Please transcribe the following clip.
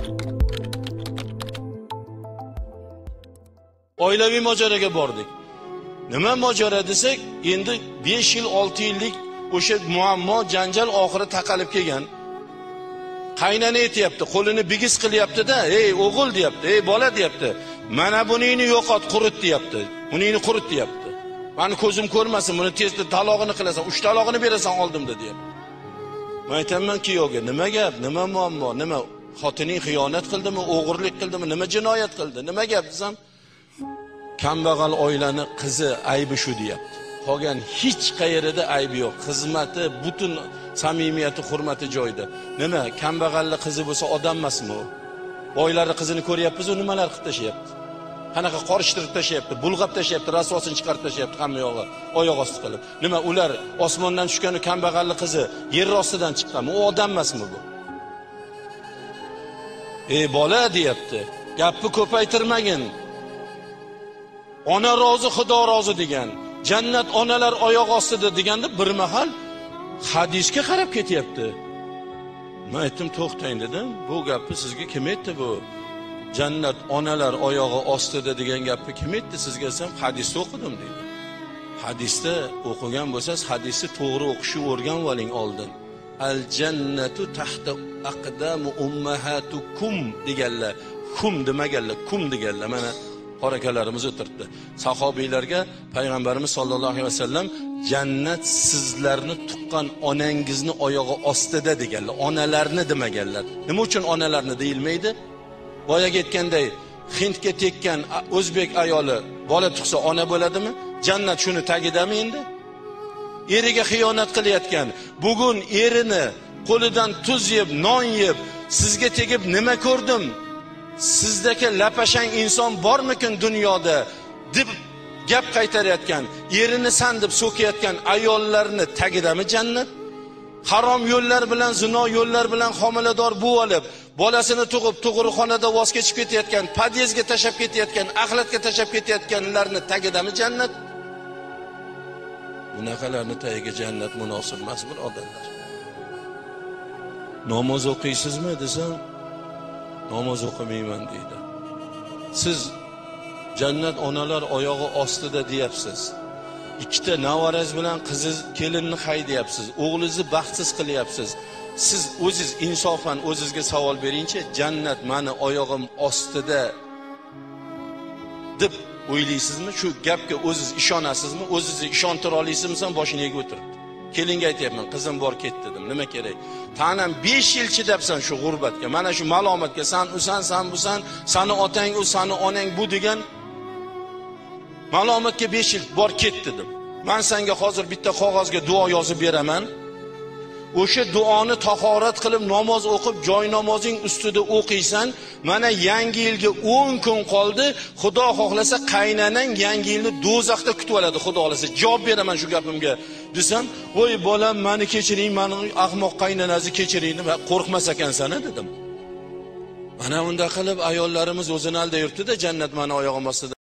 Oilaviy mojaroga bordik. Nima mojaro desak, endi 5 yil, 6 yillik o'sha muammo, janjal oxiri taqalib kelgan. Qaynana aytayapti, qo'lini bigiz qilyapti-da, "Ey o'g'il" deyapti, "Ey bola" deyapti. "Mana buningni yo'qot, qurit" deyapti. "Buningni qurit" deyapti. "Meni ko'zim ko'rmasin, buni tezda talog'ini qilasan, 3 talog'ini berasan oldimda" deyapti. Men aytaman kuyovga, "Nima gap? Nima muammo? Nima xotining xiyonat qildimi, o'g'irlik qildimi, nima jinoyat qildi? Nima gap?" desam, "Kambag'al oilani qizi aybi shu" deyapti. Qolgan hech qayerida aybi yo'q. Xizmati, butun samimiyati, hurmati joyida. Nima, kambag'allik qizi bo'lsa odam emasmi u? Boylari qizini ko'ryapmiz, u nimalar qilib tashayapti? Qanaqa qorishtirib tashayapti, bulg'ab tashayapti, rasvosini chiqarib tashayapti hamma yog'i, oyoq osti qilib. Nima, ular osmondan tushgan kambag'allik qizi yer ostidan chiqqanmi? U odam emasmi bu? "Ey bola" deyapti. "Gapni ko'paytirmagin. Ona rozi, Xudo rozi" degan. Jannat onalar oyoq ostida deganda bir mahal hadisga qarab ketyapti. Men aytdim, "To'xtang" dedim. "Bu gapni sizga kim aytdi bu? Jannat onalar oyog'i ostida degan gapni kim aytdi sizga?" desam, "Hadisda o'qidim" deydi. Hadisda o'qigan bo'lsangiz, hadisni to'g'ri o'qishni o'rganib oling oldin. "Al jannatu tahta aqdamu ummahatukum" deganlar. Kum demaganlar, kum deganlar. Mana qorakalarimiz o'tiribdi. Sahobiylarga payg'ambarimiz sollallohu alayhi vasallam jannat sizlarni tuqqan onangizni oyog'i ostida deganlar. Onalarni demaganlar. Nima uchun onalarni deyilmaydi? Boyaga aytganday, Hindga tekkan o'zbek ayoli bola tug'sa ona bo'ladimi? Jannat shuni tagidami endi? Eriga xiyonat qilayotgan, bugun erini qo'lidan tuz yeb, non yeb, sizga tegib nima ko'rdim? Sizdagi lapashang inson bormikin dunyoda deb gap qaytarayotgan, erini san deb so'kayotgan ayollarni tagidami jannat? Harom yo'llar bilan, zino yo'llar bilan homilador bo'lib olib, bolasini tug'ib, tug'ruqxonada voz kechib ketayotgan, podyezdga tashab ketayotgan, axlatga tashab ketayotganlarni tagidami jannat? Bunaqalarni tagiga jannat munosib emas, birodarlar. Namoz o'qiysizmi desam, namoz o'qimayman deydi. Siz jannat onalar oyog'i ostida deyapsiz. Ikkita navaraz bilan qiziz kelinni haydayapsiz. O'g'lingizni baxtsiz qilyapsiz. Siz o'ziz insofan o'zingizga savol beringchi, jannat meni oyog'im ostida deb o'ylaysizmi? Shu gapga o'ziz ishonasizmi? O'zingizni ishontira olasizmi? Boshini egib o'tiribdi. Kelinga aytayapman, qizim bor ketdi dedim. Nima kerak? Tanam 5 yil chidabsan shu g'urbatga, mana shu malomatga, san usan, san busan, sani otang u, sani onang bu degan malomatga 5 yil bor ketdi dedim. Men senga hozir bitta qog'ozga duo yozib beraman. O'sha duoni tahorat qilib namoz o'qib, joy namozing ustida o'qiysan. Mana yangi yilga 10 kun qoldi. Xudo xohlasa qaynanang yangi yilni do'zaxda kutib oladi, xudo xolasa. Javob beraman shu gapimga. Desam, "Voy bolam, meni kechiring, meni ahmoq qaynanangizni kechiring" deb qo'rqmas ekansan dedim. Mana unda qilib ayollarimiz o'zini aldayuribdi-da, jannat meni oyog'im ostida